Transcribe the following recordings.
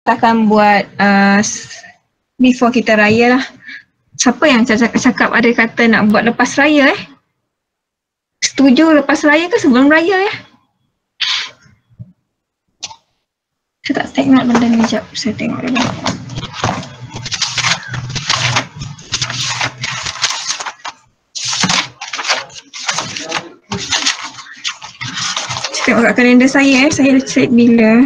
kita akan buat before kita raya lah. Siapa yang cakap ada kata nak buat lepas raya Setuju lepas raya ke sebelum raya Saya tak tengok benda ni, sekejap saya tengok dulu. Saya tengok kat kalender saya dah check bila.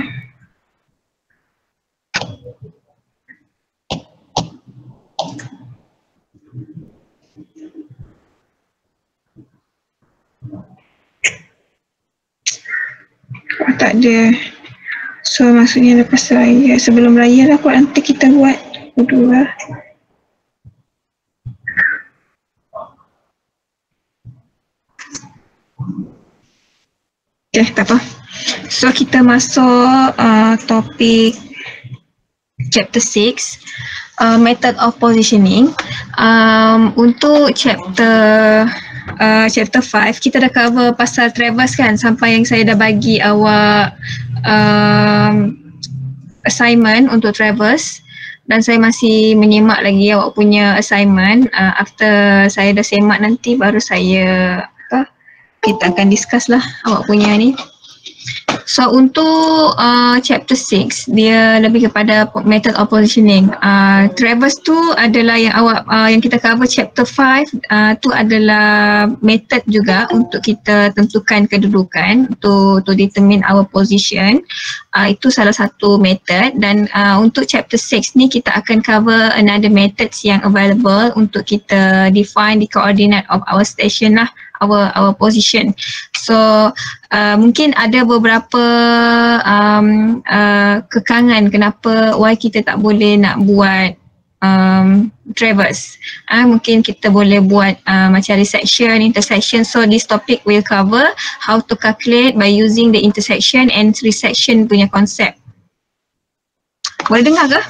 Tak ada. So maksudnya lepas raya, sebelum raya lah kot nanti kita buat berdua. Okay, tak apa. So kita masuk topik chapter 6, method of positioning. Untuk chapter 5 kita dah cover pasal traverse kan, sampai yang saya dah bagi awak assignment untuk traverse, dan saya masih menyemak lagi awak punya assignment. After saya dah semak nanti baru kita akan discuss lah awak punya ni. So untuk chapter 6 dia lebih kepada method of positioning. Traverse tu adalah yang awak yang kita cover chapter 5, tu adalah method juga untuk kita tentukan kedudukan, to determine our position. Itu salah satu method, dan untuk chapter 6 ni kita akan cover another methods yang available untuk kita define the coordinate of our station lah, our position. So mungkin ada beberapa kekangan kenapa why kita tak boleh nak buat traverse. Mungkin kita boleh buat macam resection, intersection. So this topic will cover how to calculate by using the intersection and resection punya konsep. Boleh dengar ke?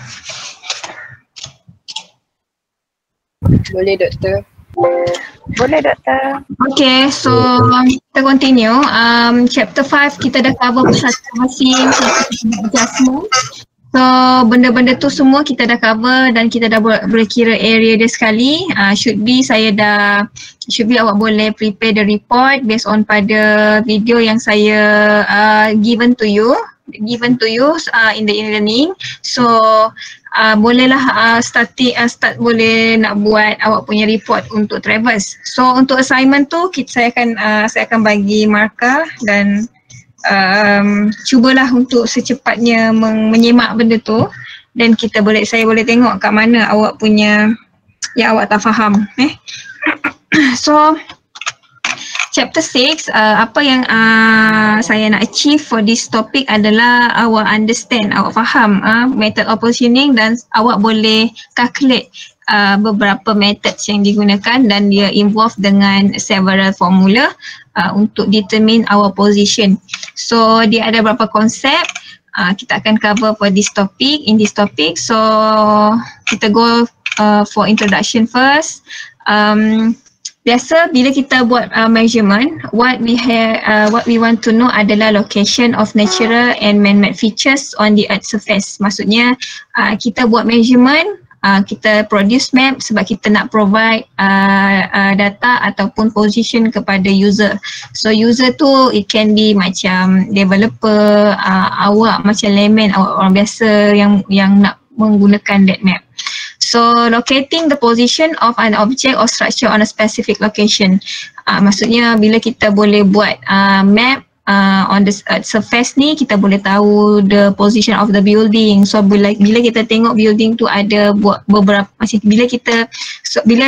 Boleh Doktor. Boleh Doktor. Okay, so kita continue. Chapter 5 kita dah cover pasal traversing, adjustment. So benda-benda tu semua kita dah cover dan kita dah boleh kira area dia sekali. Should be awak boleh prepare the report based on pada video yang saya given to you in the e-learning. So bolehlah start boleh nak buat awak punya report untuk traverse. So untuk assignment tu saya akan bagi markah dan cubalah untuk secepatnya menyemak benda tu, dan saya boleh tengok kat mana awak punya yang awak tak faham. So chapter 6, apa yang saya nak achieve for this topic adalah awak understand, awak faham method of positioning, dan awak boleh calculate beberapa methods yang digunakan, dan dia involve dengan several formula untuk determine our position. So dia ada beberapa konsep kita akan cover for this topic, in this topic. So kita go for introduction first. Biasa bila kita buat measurement, what we want to know adalah location of natural and man-made features on the earth surface. Maksudnya kita buat measurement, kita produce map sebab kita nak provide data ataupun position kepada user. So user tu it can be macam developer, awak macam layman, awak orang biasa yang nak menggunakan that map. So locating the position of an object or structure on a specific location. Maksudnya bila kita boleh buat map on the surface ni, kita boleh tahu the position of the building. So bila kita tengok building tu ada buat beberapa macam bila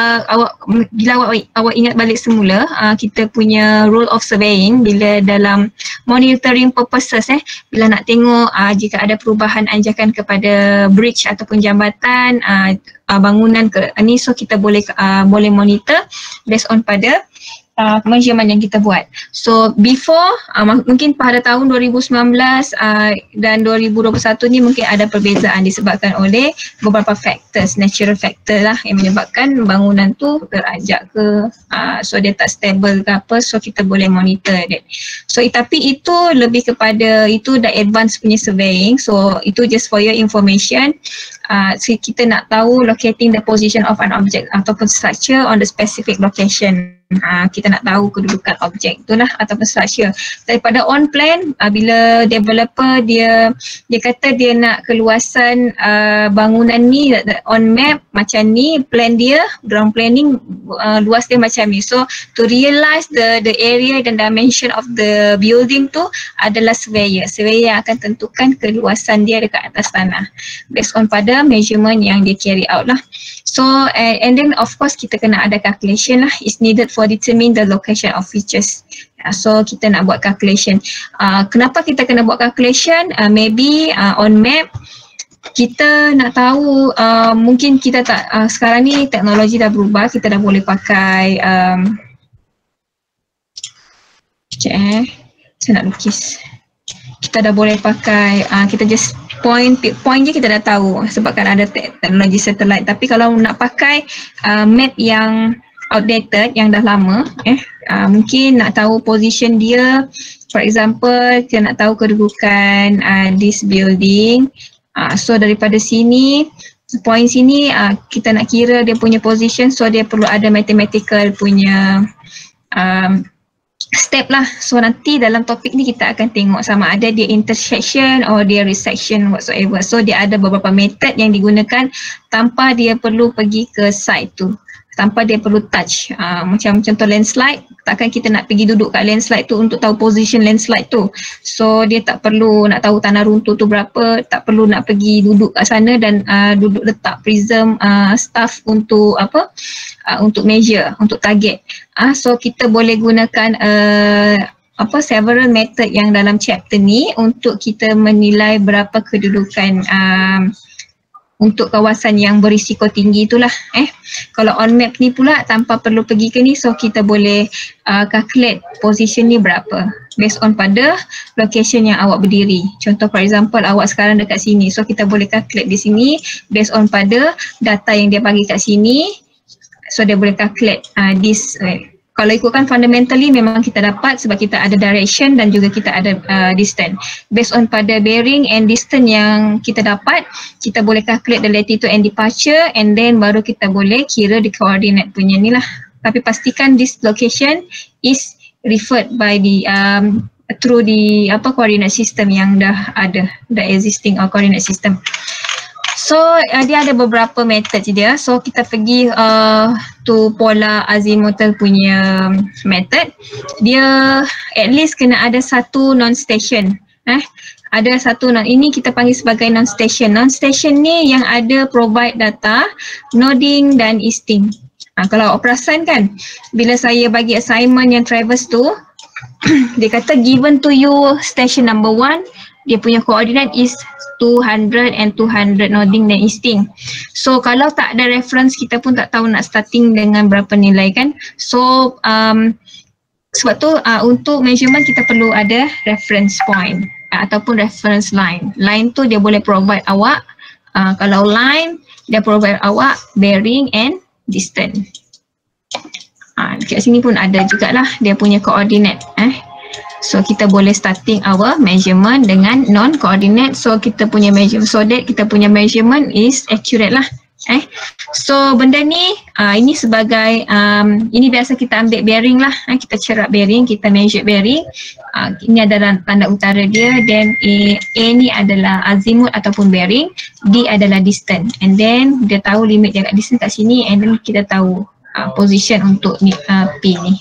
awak ingat balik semula kita punya rule of surveying, bila dalam monitoring purposes bila nak tengok jika ada perubahan anjakan kepada bridge ataupun jambatan, bangunan ke ni, so kita boleh monitor based on pada measurement yang kita buat. So before mungkin pada tahun 2019 dan 2021 ni mungkin ada perbezaan disebabkan oleh beberapa factors, natural factor lah yang menyebabkan bangunan tu terajak ke, so dia tak stable ke apa, so kita boleh monitor that. So tapi itu lebih kepada itu dah advance punya surveying, so itu just for your information. So kita nak tahu locating the position of an object ataupun structure on the specific location. Kita nak tahu kedudukan objek tu lah ataupun structure. Daripada on plan, bila developer dia kata dia nak keluasan bangunan ni on map macam ni, plan dia, ground planning luas dia macam ni. So to realize the area dan dimension of the building tu adalah surveyor. Surveyor yang akan tentukan keluasan dia dekat atas tanah based on pada measurement yang dia carry out lah. So and then of course kita kena ada calculation lah is needed for determine the location of features. So kita nak buat calculation. Kenapa kita kena buat calculation? Maybe on map kita nak tahu mungkin kita tak sekarang ni teknologi dah berubah, kita dah boleh pakai saya nak lukis. Kita dah boleh pakai kita just point je kita dah tahu sebabkan ada teknologi satellite. Tapi kalau nak pakai map yang outdated, yang dah lama, mungkin nak tahu position dia, for example kita nak tahu kedudukan this building, so daripada sini point sini kita nak kira dia punya position, so dia perlu ada mathematical punya step lah. So nanti dalam topik ni kita akan tengok sama ada dia intersection or dia resection whatsoever. So dia ada beberapa method yang digunakan tanpa dia perlu pergi ke site tu, tanpa dia perlu touch. Macam contoh landslide, takkan kita nak pergi duduk kat landslide tu untuk tahu position landslide tu. So dia tak perlu nak tahu tanah runtuh tu berapa, tak perlu nak pergi duduk kat sana dan duduk letak prism staff untuk untuk measure, untuk target. So kita boleh gunakan several method yang dalam chapter ni untuk kita menilai berapa kedudukan untuk kawasan yang berisiko tinggi itulah. Kalau on map ni pula tanpa perlu pergi ke ni, so kita boleh calculate position ni berapa based on pada location yang awak berdiri. Contoh for example awak sekarang dekat sini, so kita boleh calculate di sini based on pada data yang dia bagi kat sini. So dia boleh calculate this. Kalau ikutkan fundamentally memang kita dapat sebab kita ada direction dan juga kita ada distance. Based on pada bearing and distance yang kita dapat, kita boleh calculate the latitude and departure, and then baru kita boleh kira the coordinate punya ni lah. Tapi pastikan this location is referred by the through the coordinate system yang dah ada, the existing coordinate system. So dia ada beberapa method dia. So kita pergi to pola azimuthal punya method. Dia at least kena ada satu non-station. Ada satu ini kita panggil sebagai non-station. Non-station ni yang ada provide data noding dan easting. Kalau perasan kan, bila saya bagi assignment yang Traverse tu, dia kata given to you station number 1, dia punya coordinate is 200 and 200 noding dan easting. So kalau tak ada reference, kita pun tak tahu nak starting dengan berapa nilai kan. So sebab tu untuk measurement kita perlu ada reference point ataupun reference line. Line tu dia boleh provide awak, kalau line dia provide awak bearing and distance. Dekat sini pun ada jugalah dia punya coordinate. So kita boleh starting our measurement dengan non-coordinate. So kita punya measurement, so that kita punya measurement is accurate lah. So benda ni, ini sebagai, ini biasa kita ambil bearing lah. Kita cerap bearing, kita measure bearing. Ini adalah tanda utara dia. Then A ni adalah azimut ataupun bearing. D adalah distance. And then dia tahu limit dia kat distance kat sini. And then kita tahu position untuk ni, P ni.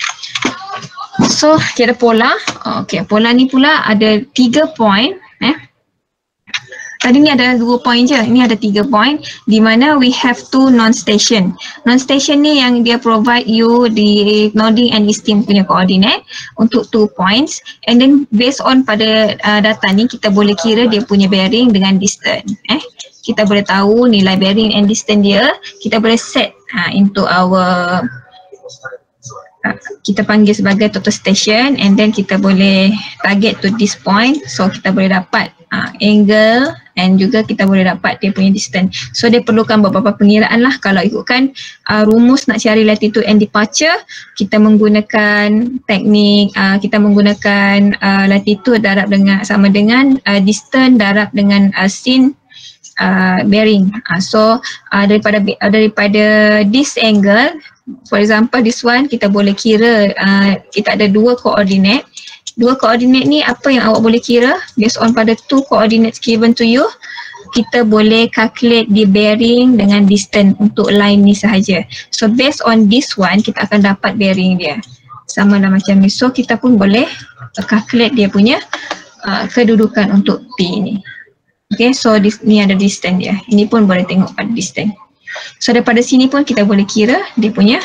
So kita ada pola. Okay, pola ni pula ada 3 point. Tadi ni ada 2 point je, ini ada 3 point di mana we have 2 non-station. Non-station ni yang dia provide you the noding and easting punya coordinate untuk 2 points, and then based on pada data ni kita boleh kira dia punya bearing dengan distance. Kita boleh tahu nilai bearing and distance dia, kita boleh set into our kita panggil sebagai total station, and then kita boleh target to this point, so kita boleh dapat angle and juga kita boleh dapat dia punya distance. So dia perlukan beberapa pengiraan lah. Kalau ikutkan rumus nak cari latitude and departure, kita menggunakan teknik, kita menggunakan latitude darab dengan sama dengan distance darab dengan sin bearing. So daripada this angle, for example this one, kita boleh kira kita ada dua koordinat. Dua koordinat ni apa yang awak boleh kira based on pada two coordinates given to you, kita boleh calculate the bearing dengan distance untuk line ni sahaja. So based on this one, kita akan dapat bearing dia sama lah macam ni. So kita pun boleh calculate dia punya kedudukan untuk P ni. Okay, so ni ada distance dia. Ini pun boleh tengok pada distance. So daripada sini pun kita boleh kira dia punya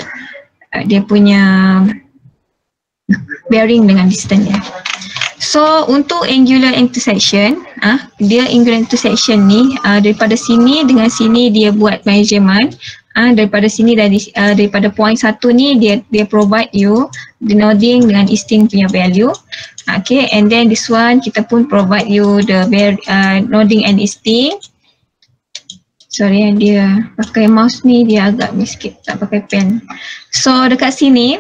bearing dengan distance dia. So untuk angular intersection, dia angular intersection ni daripada sini dengan sini dia buat measurement. Daripada sini daripada point satu ni dia provide you the nodding dengan easting punya value. Okay, and then this one kita pun provide you the nodding and easting. Sorry, dia pakai mouse ni dia agak miss sikit, tak pakai pen. So dekat sini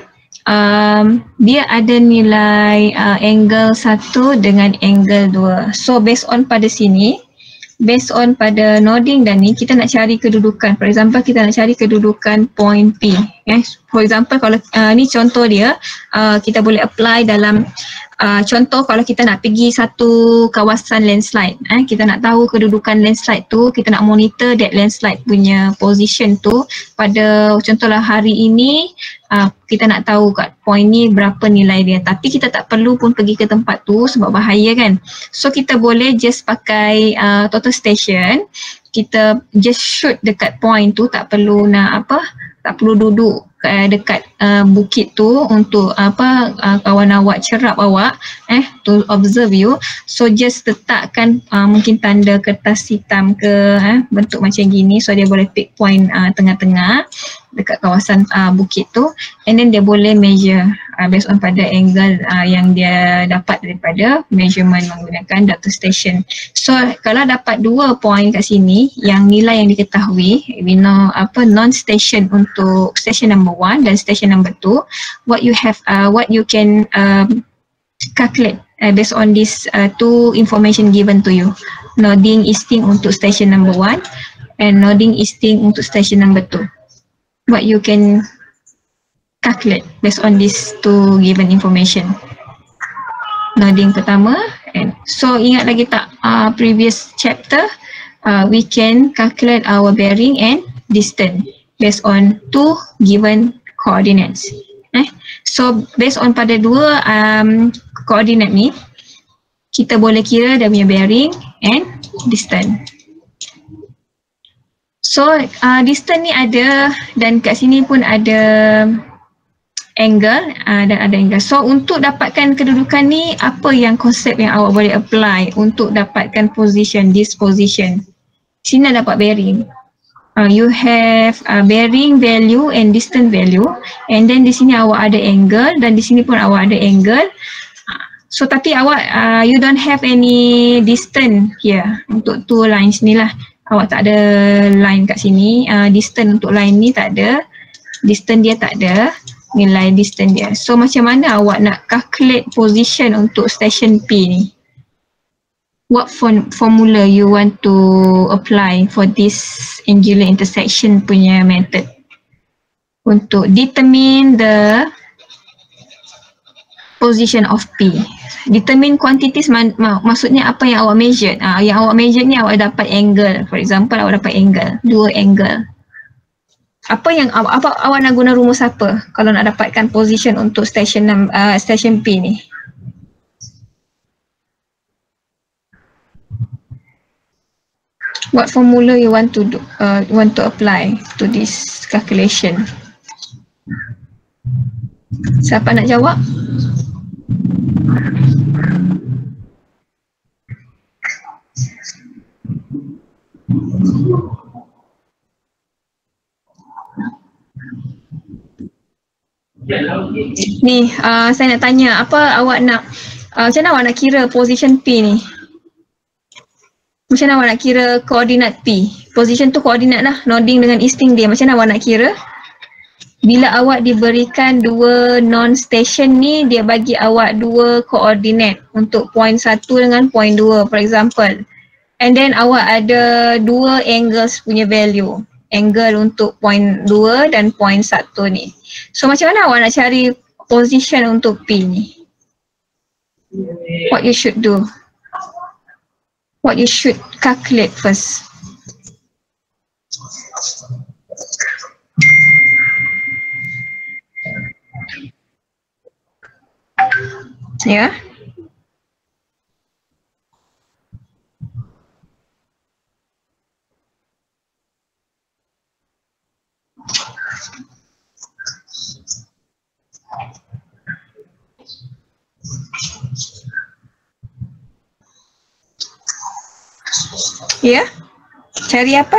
dia ada nilai angle 1 dengan angle 2. So based on pada sini, based on pada nodding dan ni, kita nak cari kedudukan. For example, kita nak cari kedudukan point P. For example, kalau ni contoh dia, kita boleh apply dalam contoh kalau kita nak pergi satu kawasan landslide. Kita nak tahu kedudukan landslide tu, kita nak monitor that landslide punya position tu pada contohlah hari ini, kita nak tahu kat point ni berapa nilai dia, tapi kita tak perlu pun pergi ke tempat tu sebab bahaya kan. So kita boleh just pakai total station, kita just shoot dekat point tu, tak perlu nak tak perlu duduk dekat bukit tu untuk kawan awak cerap awak to observe you. So just letakkan mungkin tanda kertas hitam ke bentuk macam gini, so dia boleh pick point tengah-tengah dekat kawasan bukit tu, and then dia boleh measure based on pada angle yang dia dapat daripada measurement menggunakan data station. So kalau dapat 2 point kat sini yang nilai yang diketahui, we know non-station untuk station number 1 dan station number 2, what you can calculate based on this two information given to you, nodding easting untuk station number 1 and nodding easting untuk station number 2. What you can calculate based on these two given information. Nodding pertama, and so ingat lagi tak previous chapter, we can calculate our bearing and distance based on two given coordinates. So based on pada dua koordinat ni, kita boleh kira dia punya bearing and distance. So distance ni ada, dan kat sini pun ada angle dan ada angle. So untuk dapatkan kedudukan ni, apa yang konsep yang awak boleh apply untuk dapatkan position, this position. Sini dapat bearing. You have bearing value and distance value, and then di sini awak ada angle dan di sini pun awak ada angle. So tapi awak you don't have any distance here untuk two lines ni lah. Awak tak ada line kat sini, distance untuk line ni tak ada, distance dia tak ada, nilai distance dia. So macam mana awak nak calculate position untuk station P ni? What formula you want to apply for this angular intersection punya method untuk determine the position of P? Determine quantities maksudnya apa yang awak measure. Yang awak measure ni awak dapat angle. For example, awak dapat angle, dua angle. Apa yang awak nak guna rumus apa kalau nak dapatkan position untuk station P ni? What formula you want to do, want to apply to this calculation? Siapa nak jawab? Ni, saya nak tanya, apa awak nak, macam mana awak nak kira position P ni? Macam mana awak nak kira koordinat P? Position tu koordinat lah, nodding dengan easting dia. Macam mana awak nak kira? Bila awak diberikan dua non-station ni, dia bagi awak dua koordinat untuk point 1 dengan point 2 for example. And then awak ada dua angles punya value. Angle untuk point 2 dan point 1 ni. So macam mana awak nak cari position untuk P ni? What you should do? What you should calculate first? Ya. Ya. Cari apa?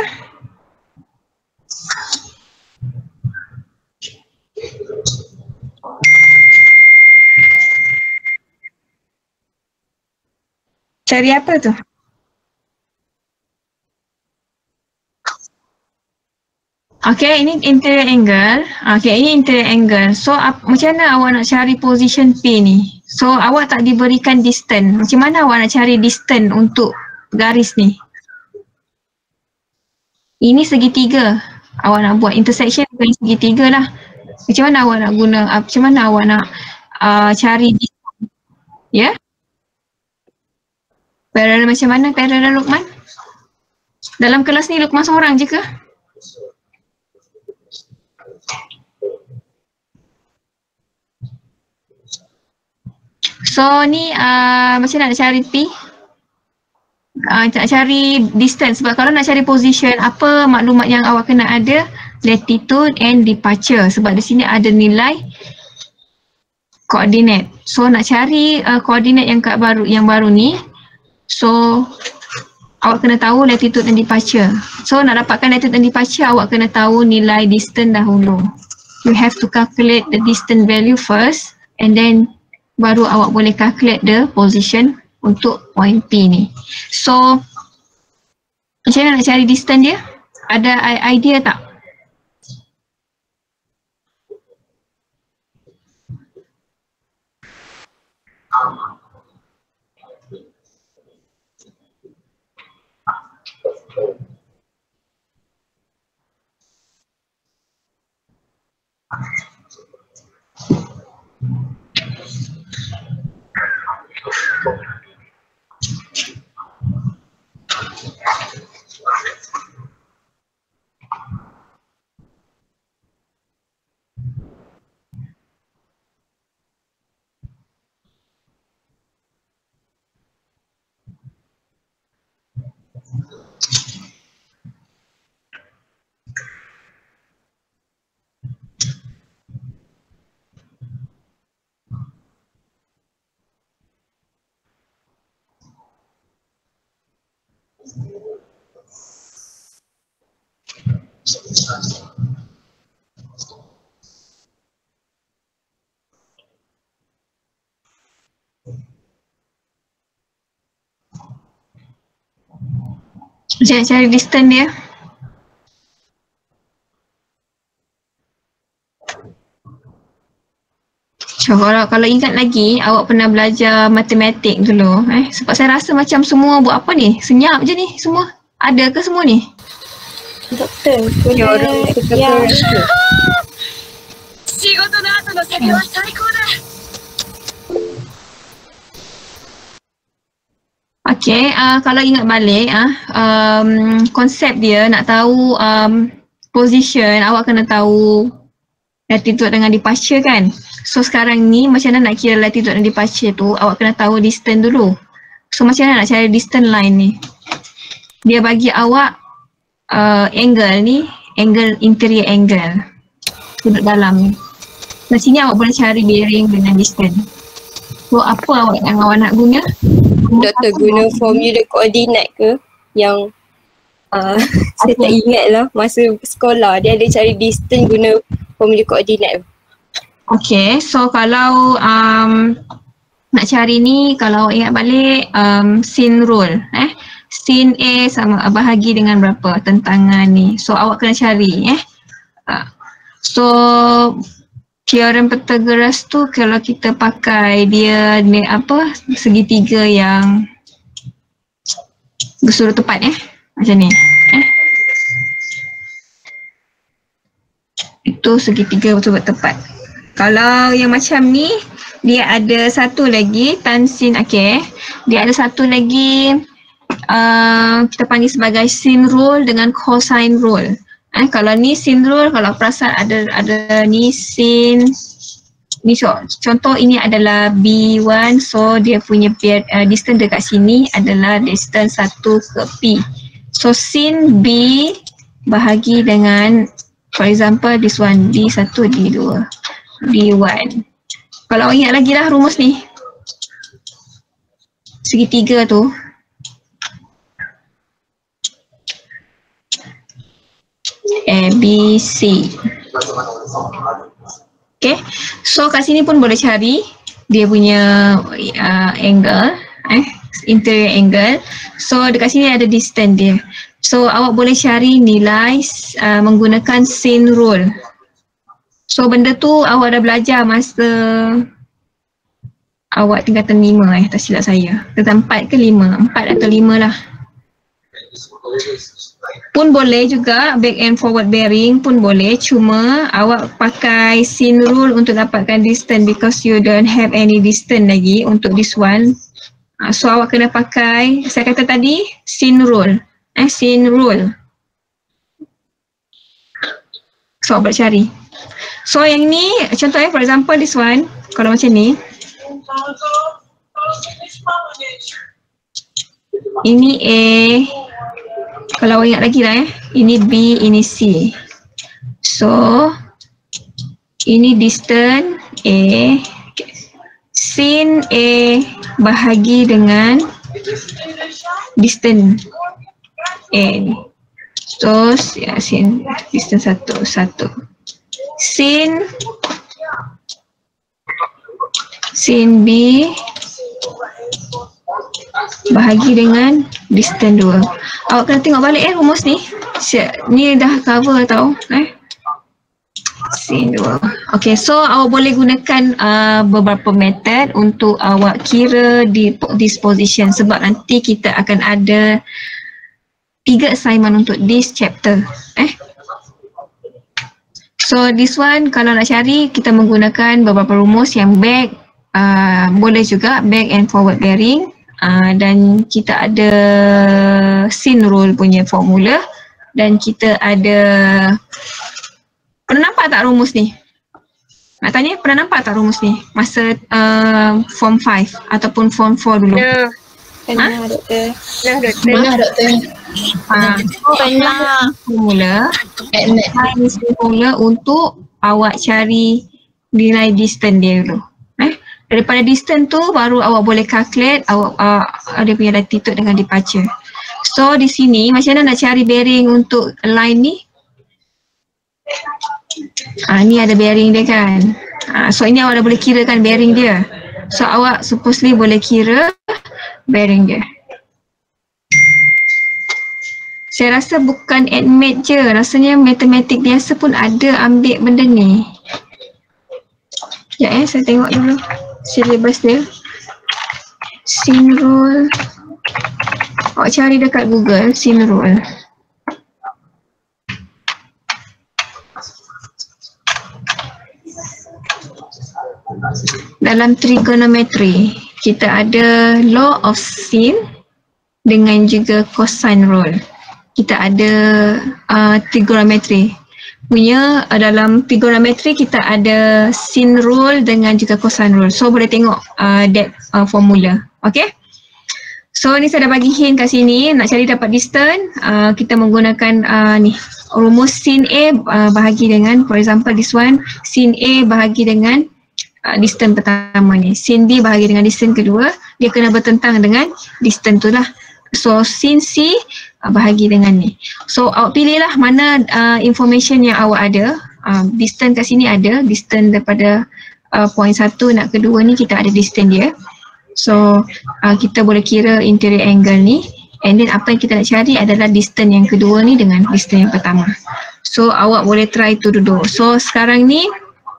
Cari apa tu? Okay, ini interior angle. Okay, ini interior angle. So, macam mana awak nak cari position P ni? So, awak tak diberikan distance. Macam mana awak nak cari distance untuk garis ni? Ini segitiga. Awak nak buat intersection dengan segitiga lah. Macam mana awak nak guna, macam mana awak nak cari distance? Ya? Parallel macam mana parallel Luqman? Dalam kelas ni Luqman seorang je ke? So ni macam nak cari P? Nak cari distance, sebab kalau nak cari position, apa maklumat yang awak kena ada? Latitude and departure, sebab di sini ada nilai koordinat. So nak cari koordinat yang baru ni, so awak kena tahu latitude and departure. So nak dapatkan latitude and departure, awak kena tahu nilai distance dahulu. You have to calculate the distance value first, and then baru awak boleh calculate the position untuk point P ni. So macam mana nak cari distance dia? Ada idea tak? Macam nak cari distance dia? So, kalau ingat lagi, awak pernah belajar matematik dulu. Sebab saya rasa macam semua buat apa ni? Senyap je ni semua. Ada ke semua ni? Doktor, punya orang yang Okay, kalau ingat balik, konsep dia nak tahu position, awak kena tahu latitude dengan departure kan. So sekarang ni macam mana nak kira latitude dan departure tu, awak kena tahu distance dulu. So macam mana nak cari distance line ni? Dia bagi awak angle ni, angle interior angle duduk dalam ni. Dari sini awak boleh cari bearing dengan distance. So apa yang awak nak guna? Doktor guna formula koordinat ke yang saya tak ingat lah masa sekolah dia ada cari distance guna formula koordinat. Okay, so kalau nak cari ni, kalau ingat balik scene rule scene A sama bahagi dengan berapa tentangan ni. So awak kena cari so teorem Pythagoras tu kalau kita pakai dia ni apa, segitiga yang bersudut tepat macam ni itu segitiga bersudut tepat. Kalau yang macam ni dia ada satu lagi tan sin, okay, dia ada satu lagi kita panggil sebagai sin rule dengan cosine rule. Kalau ni sin rule, kalau perasan ada ni sin ni, contoh ini adalah B1, so dia punya distance dekat sini adalah distance 1 ke P. So sin B bahagi dengan, for example this one, D1, D2, D1. Kalau ingat lagi lah rumus ni, segitiga tu A, B, C. Okay, so kat sini pun boleh cari dia punya angle, interior angle. So dekat sini ada distance dia. So awak boleh cari nilai menggunakan sin rule. So benda tu awak dah belajar masa awak tingkatan 5 tak silap saya. Tentang 4 ke 5, 4 atau 5 lah. Pun boleh juga back and forward bearing pun boleh, cuma awak pakai sin rule untuk dapatkan distance because you don't have any distance lagi untuk this one. So awak kena pakai, saya kata tadi, sin rule. Sin rule. So awak boleh cari. So yang ni, contoh for example this one, kalau macam ni, ini A, kalau ingat lagi lah ini B, ini C. So ini distance A, sin A bahagi dengan distance A ni. So sin distance 1, sin B bahagi dengan distance 2. Awak kena tengok balik rumus ni. Ni dah cover tau sin 2. Okay, so awak boleh gunakan beberapa method untuk awak kira di disposition, sebab nanti kita akan ada 3 assignment untuk this chapter. So this one kalau nak cari kita menggunakan beberapa rumus yang back, boleh juga back and forward bearing. Dan kita ada sin rule punya formula, dan kita ada, pernah nampak tak rumus ni? Nak tanya, pernah nampak tak rumus ni masa form 5 ataupun form 4 dulu? Pernah doktor. Pernah doktor. Pernah formula untuk awak cari nilai distance dia dulu. Daripada distance tu baru awak boleh calculate awak dia punya latitude dengan departure. So di sini macam mana nak cari bearing untuk line ni? Ni ada bearing dia kan. So ini awak dah boleh kirakan bearing dia. So awak supposedly boleh kira bearing dia. Saya rasa bukan admit je, rasanya matematik biasa pun ada ambil benda ni. Sekejap saya tengok dulu syllabus dia. Sin rule. Awak cari dekat Google sin rule. Dalam trigonometry kita ada law of sin dengan juga cosine rule. Kita ada trigonometry punya, dalam trigonometry kita ada sin rule dengan juga cosine rule. So boleh tengok that formula. Okay. So ni saya dah bagi hint kat sini, nak cari dapat distance kita menggunakan ni rumus sin A bahagi dengan, for example this one, sin A bahagi dengan distance pertama ni, sin B bahagi dengan distance kedua, dia kena bertentang dengan distance tu lah. So sin C bahagi dengan ni. So awak pilihlah mana information yang awak ada. Distance kat sini ada, distance daripada point 1 nak ke 2 ni kita ada distance dia. So kita boleh kira interior angle ni, and then apa yang kita nak cari adalah distance yang kedua ni dengan distance yang pertama. So awak boleh try tu dulu. So sekarang ni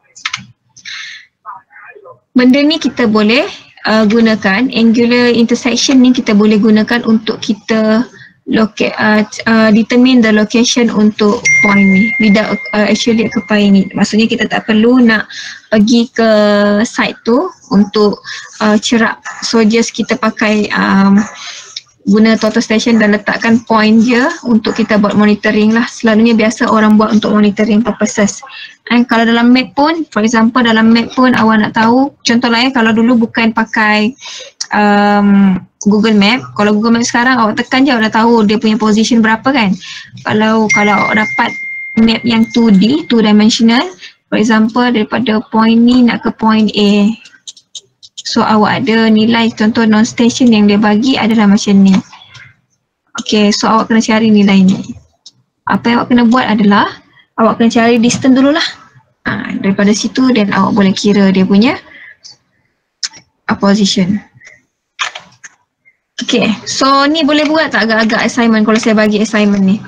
benda ni kita boleh gunakan, angular intersection ni kita boleh gunakan untuk kita determine the location untuk point ni without actually occupying it. Maksudnya kita tak perlu nak pergi ke site tu untuk cerak. So just kita pakai guna total station dan letakkan point je untuk kita buat monitoring lah. Selalunya biasa orang buat untuk monitoring purposes. And kalau dalam map pun, for example dalam map pun awak nak tahu, contohlah kalau dulu bukan pakai Google Map, kalau Google Map sekarang awak tekan je awak dah tahu dia punya position berapa kan. Kalau awak dapat map yang 2D, 2 dimensional, for example daripada point ni nak ke point A, so awak ada nilai contoh non-station yang dia bagi adalah macam ni. Okay, so awak kena cari nilai ni. Apa yang awak kena buat adalah awak kena cari distance dululah. Daripada situ dan awak boleh kira dia punya position. Okay, so ni boleh buat tak agak-agak assignment kalau saya bagi assignment ni?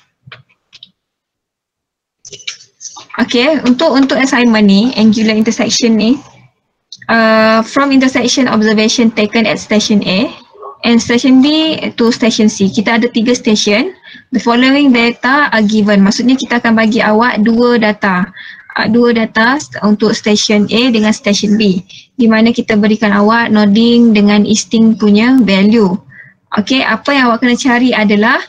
Okay, untuk assignment ni, angular intersection ni, from intersection observation taken at station A and station B to station C. Kita ada 3 station. The following data are given. Maksudnya kita akan bagi awak 2 data. 2 data untuk station A dengan station B, di mana kita berikan awak nodding dengan easting punya value. Okay, apa yang awak kena cari adalah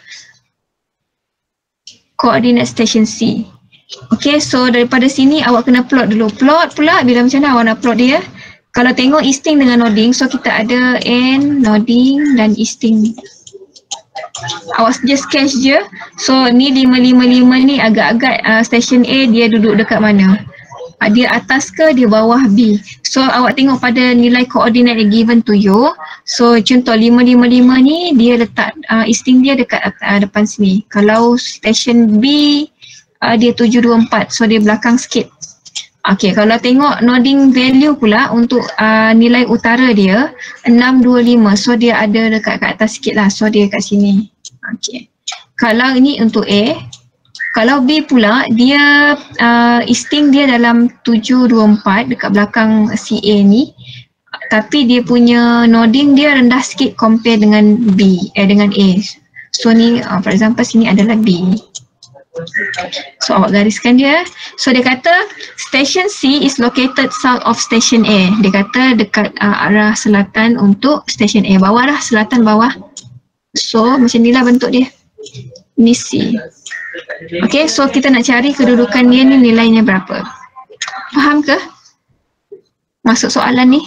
koordinat station C. Okay, so daripada sini awak kena plot dulu. Plot pula bila macam mana awak nak plot dia? Kalau tengok easting dengan nodding, so kita ada N, nodding dan easting. Awak just sketch je. So ni 555 ni agak-agak station A dia duduk dekat mana? Dia atas ke dia bawah B? So awak tengok pada nilai koordinat yang given to you. So contoh 555 ni dia letak easting dia dekat depan sini. Kalau station B dia 724, so dia belakang sikit. Okay, kalau tengok nodding value pula untuk nilai utara dia 625, so dia ada dekat kat atas sikit lah, so dia kat sini. Okay, kalau ini untuk A, kalau B pula dia easting dia dalam 724 dekat belakang CA ni, tapi dia punya nodding dia rendah sikit compare dengan B, dengan A. So ni for example sini adalah B. So awak gariskan dia. So dia kata station C is located south of station A. Dia kata dekat arah selatan untuk station A. Bawah lah, selatan bawah. So macam ni lah bentuk dia. Ni C. Okay, so kita nak cari kedudukan dia ni nilainya berapa. Faham ke? Masuk soalan ni?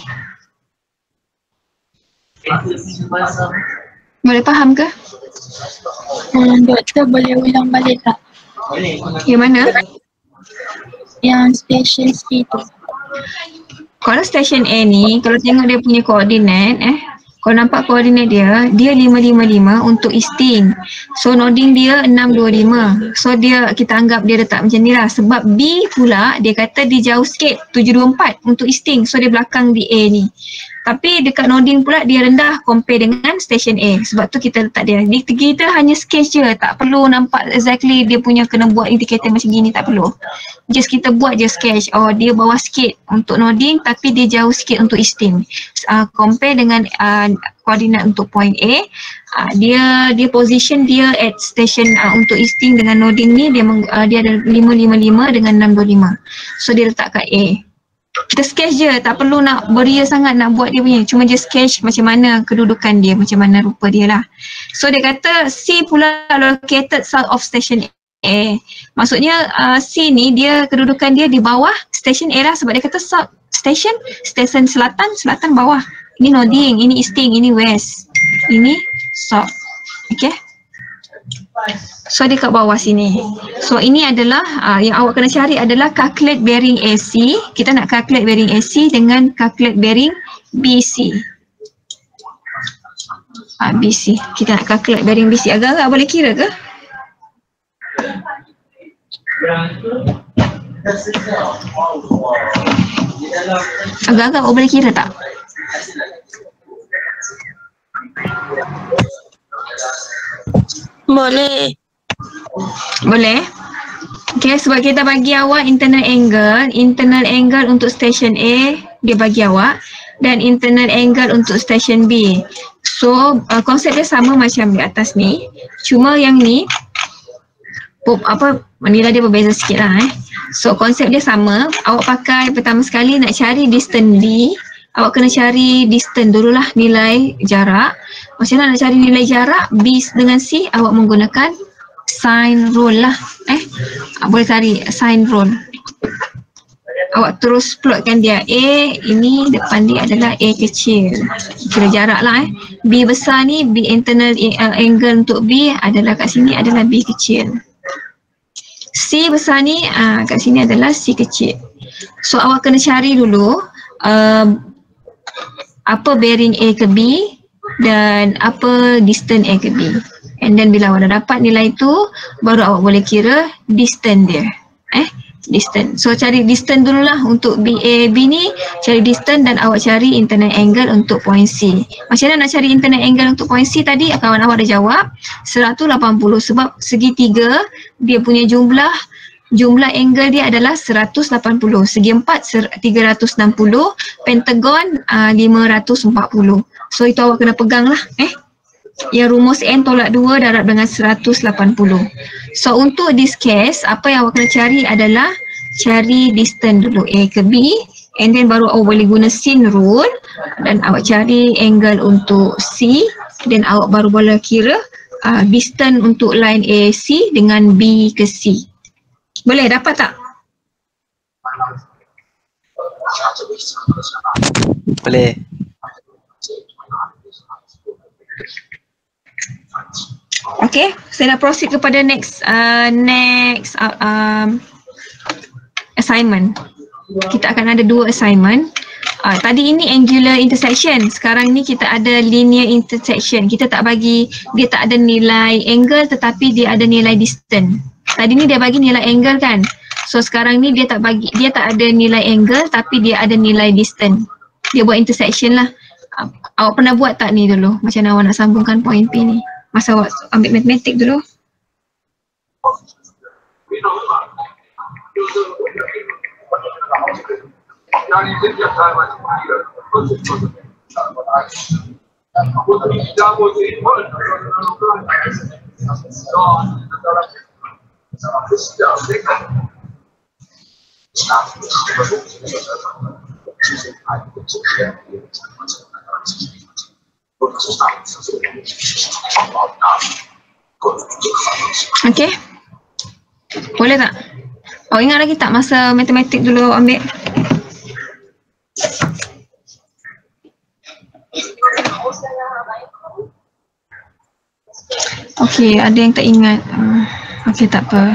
Boleh faham ke? Doktor boleh ulang balik tak? Yang mana? Yang station C tu. Kalau station A ni, kalau tengok dia punya koordinat, kalau nampak koordinat dia 555 untuk easting. So nodding dia 625. So kita anggap dia letak macam ni lah. Sebab B pula dia kata dia jauh sikit 724 untuk easting. So dia belakang di A ni. Tapi dekat nodding pula dia rendah compare dengan station A. Sebab tu kita letak dia. Kita hanya sketch je. Tak perlu nampak exactly dia punya kena buat indikator macam gini. Tak perlu. Just kita buat je sketch. Oh dia bawah sikit untuk nodding tapi dia jauh sikit untuk easting. Compare dengan koordinat untuk point A. Dia position dia at station untuk easting dengan nodding ni dia ada 555 dengan 625. So dia letak kat A. Kita sketch je, tak perlu nak beria sangat nak buat dia punya. Cuma je sketch macam mana kedudukan dia, macam mana rupa dia lah. So dia kata C pula located south of station A. Maksudnya C ni dia kedudukan dia di bawah station A lah, sebab dia kata south station selatan bawah. Ini nodding, ini easting, ini west, ini south. Okay. So dia kat bawah sini. So ini adalah yang awak kena cari adalah calculate bearing AC. Kita nak calculate bearing AC dengan calculate bearing BC. BC. Kita nak calculate bearing BC. Agak-agak boleh kira ke? Agak-agak awak boleh kira tak? Boleh. Boleh? Okay, sebab kita bagi awak internal angle untuk station A dia bagi awak dan internal angle untuk station B. So konsep dia sama macam di atas ni, cuma yang ni nilai dia berbeza sikit lah So konsep dia sama, awak pakai pertama sekali nak cari distance B, awak kena cari distance dululah, nilai jarak. Macam mana nak cari nilai jarak B dengan C? Awak menggunakan sine rule lah. Boleh cari sine rule. Awak terus plotkan dia A, ini depan dia adalah A kecil. Kira jarak lah B besar ni, B internal angle untuk B adalah kat sini adalah B kecil. C besar ni kat sini adalah C kecil. So awak kena cari dulu apa bearing A ke B dan apa distance A ke B. And then bila awak dah dapat nilai tu, baru awak boleh kira distance dia. Distance. So cari distance dululah untuk BAB ni, cari distance dan awak cari internal angle untuk point C. Macam mana nak cari internal angle untuk point C tadi? Kawan awak dah jawab 180 sebab segitiga dia punya jumlah angle dia adalah 180. Segi 4 360, pentagon 540. So itu awak kena pegang lah yang rumus n tolak 2 darab dengan 180. So untuk this case, apa yang awak kena cari adalah cari distance dulu A ke B, and then baru awak boleh guna sin rule dan awak cari angle untuk C, dan awak baru boleh kira distance untuk line AC dengan B ke C. Boleh dapat tak? Boleh. Okay, saya dah proceed kepada next assignment. Kita akan ada 2 assignment. Tadi ini angular intersection, sekarang ni kita ada linear intersection. Kita tak bagi, dia tak ada nilai angle tetapi dia ada nilai distance. Tadi ni dia bagi nilai angle kan. So sekarang ni dia tak ada nilai angle tapi dia ada nilai distance. Dia buat intersection lah. Awak pernah buat tak ni dulu? Macam mana awak nak sambungkan point P ni? Masa awak ambil matematik dulu? Okay. Boleh tak? Awak ingat lagi tak masa matematik dulu awak ambil? Okay, ada yang tak ingat. Okay, tak apa.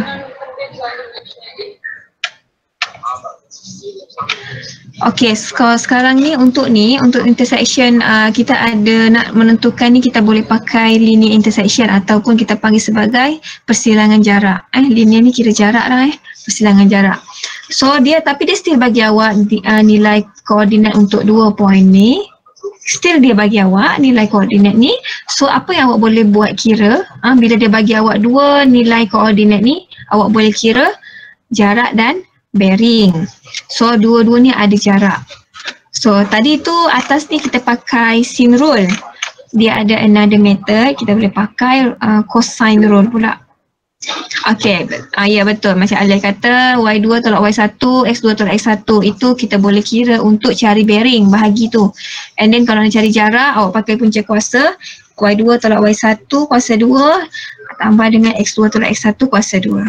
Okay, sekarang ni untuk intersection kita ada nak menentukan ni, kita boleh pakai linear intersection ataupun kita panggil sebagai persilangan jarak. Linear ni kira jarak lah persilangan jarak. So tapi dia still bagi awak nilai koordinat untuk 2 point ni. Still dia bagi awak nilai koordinat ni. So apa yang awak boleh buat kira bila dia bagi awak 2 nilai koordinat ni, awak boleh kira jarak dan bearing. So dua-dua ni ada jarak. So tadi tu atas ni kita pakai sin rule. Dia ada another method, kita boleh pakai cosine rule pula. Okay, ya betul macam Alif kata y2 tolak y1, x2 tolak x1 itu kita boleh kira untuk cari bearing bahagi tu. And then kalau nak cari jarak, awak pakai punca kuasa y2 tolak y1 kuasa 2 tambah dengan x2 tolak x1 kuasa 2.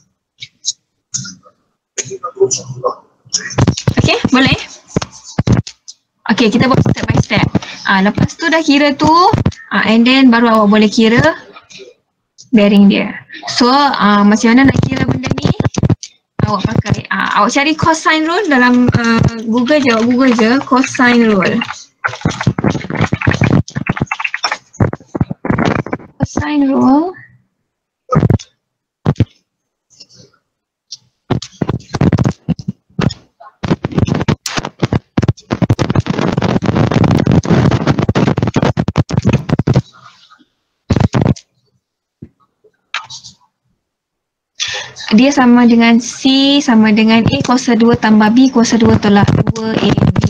Okay, boleh? Okay, kita buat step by step. Lepas tu dah kira tu, and then baru awak boleh kira bearing dia. So, macam mana nak kira benda ni? Awak pakai, awak cari cosine rule dalam Google je, cosine rule. Cosine rule. Dia sama dengan C sama dengan A kuasa 2 tambah B kuasa 2 tolak 2AB.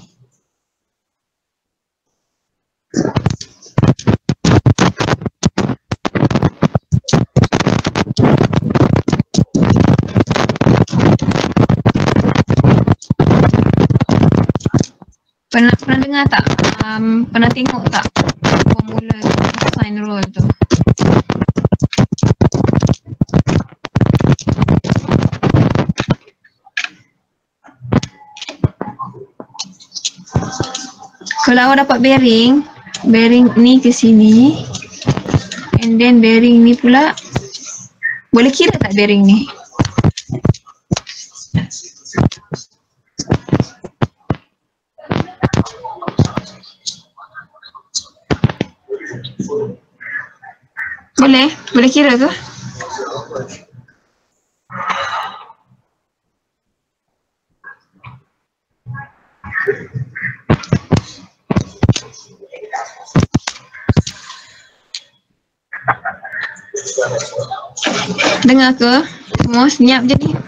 Pernah dengar tak? Pernah tengok tak formula cosine rule tu? Kalau awak dapat bearing ni ke sini, and then bearing ni pula, boleh kira tak bearing ni? Boleh kira ke? Dengar ke? Semua senyap je ni.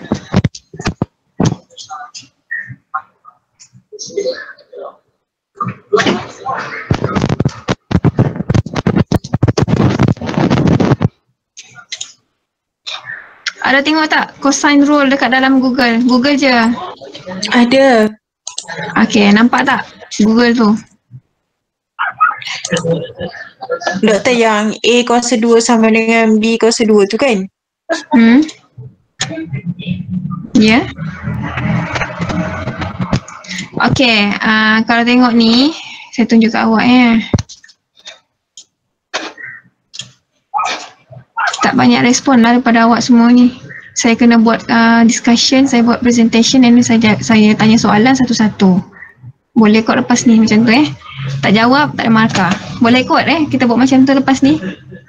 Ada tengok tak cosine rule dekat dalam Google? Google je. Ada. Okay, nampak tak Google tu? Doktor, yang A kuasa 2 sama dengan B kuasa 2 tu kan? Ya. Yeah. Okay, kalau tengok ni, saya tunjuk kat awak ya. Tak banyak respon lah daripada awak semua ni. Saya kena buat discussion, saya buat presentation, and saya tanya soalan satu-satu. Boleh kot lepas ni macam tu Tak jawab, tak ada markah. Boleh kot kita buat macam tu lepas ni.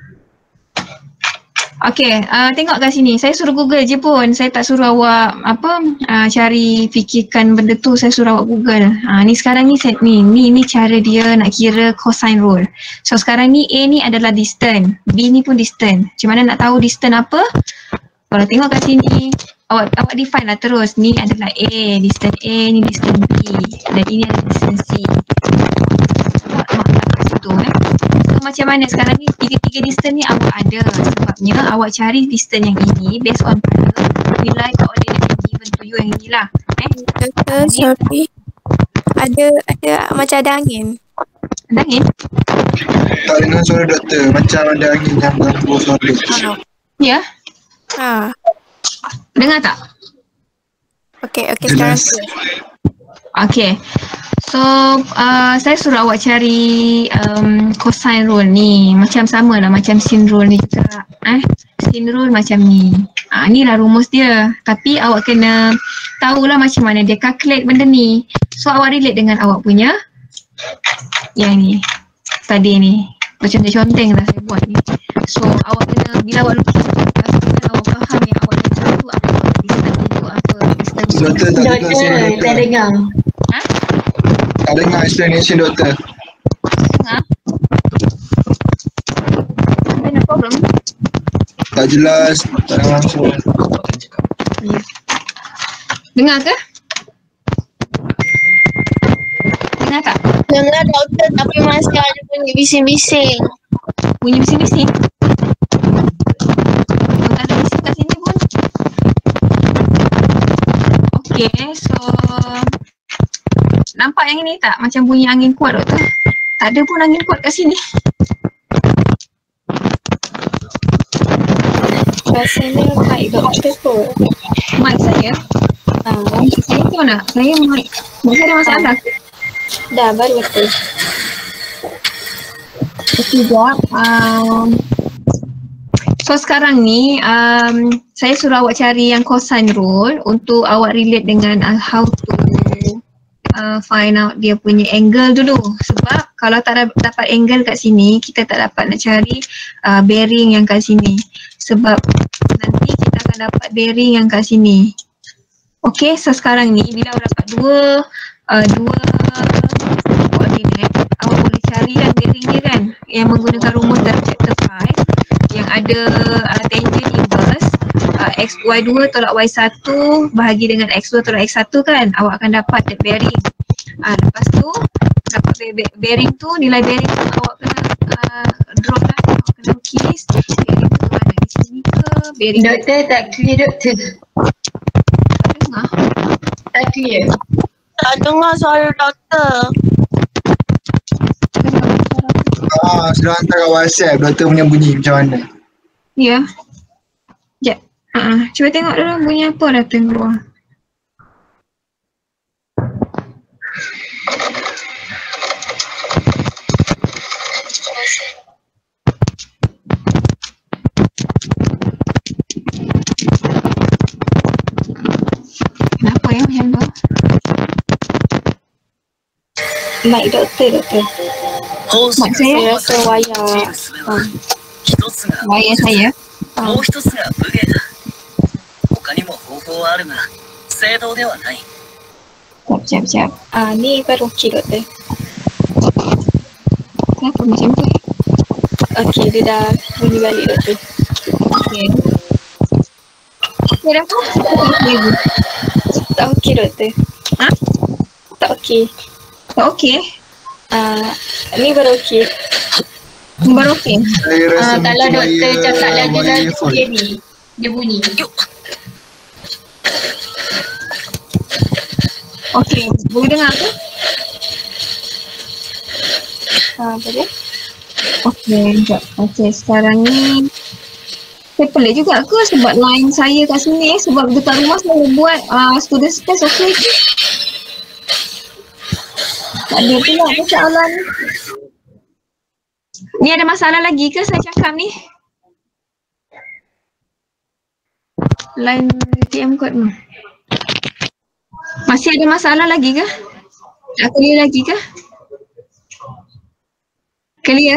Okay, tengok kat sini. Saya suruh Google je pun. Saya tak suruh awak cari fikirkan benda tu. Saya suruh awak Google. Ni sekarang ni ni cara dia nak kira cosine rule. So sekarang ni A ni adalah distance. B ni pun distance. Macam mana nak tahu distance apa? Kalau tengok kat sini, awak define lah terus. Ni adalah A, distance A, ni distance B. Dan ini adalah distance C. So macam mana sekarang ni tiga-tiga distance ni awak ada, sebabnya awak cari distance yang ini based on nilai coordinate yang given to you yang inilah. Doktor, sorry. Ada macam ada angin. Ada angin? Tak dengar suara doktor, macam ada angin yang ganggu suara doktor. Ya? Dengar tak? Okey sekarang. Okay. So, saya suruh awak cari cosine rule ni. Macam sama lah, macam sin rule ni juga. Sin rule macam ni. Ni lah rumus dia. Tapi awak kena tahulah macam mana dia calculate benda ni. So, awak relate dengan awak punya yang ni. Tadi ni. Berconteng-conteng lah saya buat ni. So, awak kena, bila awak lukis, pastikan awak faham yang awak letak tu apa. Distance tu apa. Doktor tak dengar suara doktor. Tak dengar. Tak dengar explanation doktor. Dengar? Ada problem? Tak jelas, tak dengar langsung. Dengar ke? Dengar tak? Dengar doktor tapi masih ada bunyi bising-bising. Bunyi bising-bising? Tak ada bising kat sini pun. Okay, so nampak yang ini tak? Macam bunyi angin kuat doktor. Tak ada pun angin kuat kat sini. Rasanya mic doktor tu. Mic saya? Saya tahu nak? Saya mic ada masalah. Dah baru betul. Sekejap. So sekarang ni saya suruh awak cari yang cosine rule untuk awak relate dengan how to find out dia punya angle dulu. Sebab kalau tak dapat angle kat sini, kita tak dapat nak cari bearing yang kat sini. Sebab nanti kita akan dapat bearing yang kat sini. Okay, so sekarang ni bila awak dapat dua coordinate, awak boleh cari kan bearing dia kan, yang menggunakan rumus dalam chapter 5 yang ada tangent inverse, Y2 tolak Y1 bahagi dengan X2 tolak X1 kan, awak akan dapat that bearing. Lepas tu dapat bearing tu, nilai bearing tu awak kena draw lah, awak kena lukis bearing tu mana, di sini ke bearing Doktor tak clear doktor. tengah. Tak clear. Tak dengar suara doktor. Sudah hantar kat WhatsApp doktor punya bunyi macam mana. Ya. Sekejap. Cuba tengok dulu bunyi apa datang keluar. Kenapa ya macam tu? Mic doktor. Mak saya? Saya rasa wayar. Wayar saya? もう一つが武芸だ。他にも方法はあるが、正当ではない。 Sekejap. Ni baru okey doktor. Kenapa macam tu? Okey, dia dah bunyi balik doktor. Okey. Okey dah tu? Okey lagi. Tak okey doktor. Ha? Tak okey. Tak okey? Ni baru okey. Baru okey? Saya rasa Kalau mungkin doktor cakap lagi wire fault. sikit ni, dia bunyi. Okey, boleh dengar ke? Boleh? Okey, sekejap. Okey, sekarang ni saya pelik juga ke sebab line saya kat sini sebab dekat rumah saya buat student space okey ke? Tak ada pula persoalan. Ni ada masalah lagi ke saya cakap ni? Line ATM code ni. Masih ada masalah lagi ke? Tak clear lagi ke? Clear?